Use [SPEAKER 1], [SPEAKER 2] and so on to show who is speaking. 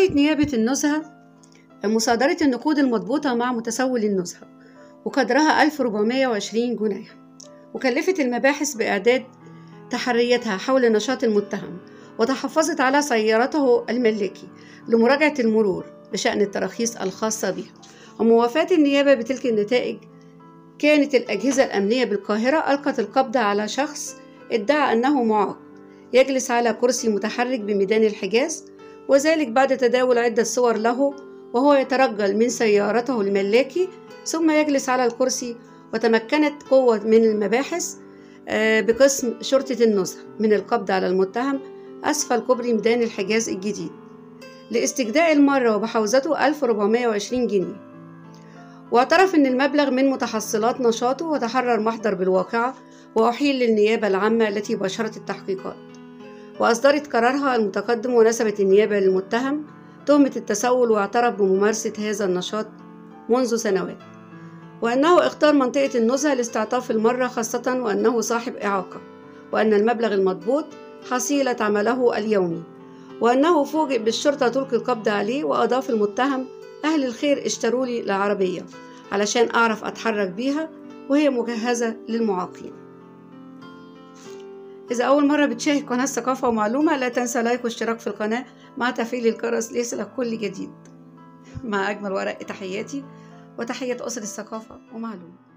[SPEAKER 1] أجرت نيابة النزهة مصادرة النقود المضبوطة مع متسول النزهة وقدرها 1420 جنيه، وكلفت المباحث بإعداد تحرياتها حول نشاط المتهم، وتحفظت على سيارته الملاكي لمراجعة المرور بشأن التراخيص الخاصة بها. وموافاة النيابة بتلك النتائج، كانت الأجهزة الأمنية بالقاهرة ألقت القبض على شخص ادعى أنه معاق يجلس على كرسي متحرك بميدان الحجاز، وذلك بعد تداول عدة صور له وهو يترجل من سيارته الملاكي ثم يجلس على الكرسي. وتمكنت قوة من المباحث بقسم شرطة النزهة من القبض على المتهم أسفل كوبري ميدان الحجاز الجديد لاستجداء المرة وبحوزته 1420 جنيه، واعترف أن المبلغ من متحصلات نشاطه، وتحرر محضر بالواقعة وأحيل للنيابة العامة التي باشرت التحقيقات، وأصدرت قرارها المتقدم. ونسبت النيابة للمتهم تهمة التسول، واعترف بممارسة هذا النشاط منذ سنوات، وأنه اختار منطقة النزهة لاستعطاف المرة خاصة، وأنه صاحب إعاقة، وأن المبلغ المضبوط حصيلة عمله اليومي، وأنه فوجئ بالشرطة تلقي القبض عليه. وأضاف المتهم: أهل الخير اشتروا لي العربية علشان أعرف أتحرك بيها، وهي مجهزة للمعاقين. إذا أول مرة بتشاهد قناة ثقافة ومعلومة، لا تنسى لايك واشتراك في القناة مع تفعيل الجرس ليصلك كل جديد. مع أجمل ورق تحياتي وتحية أسر الثقافة ومعلومة.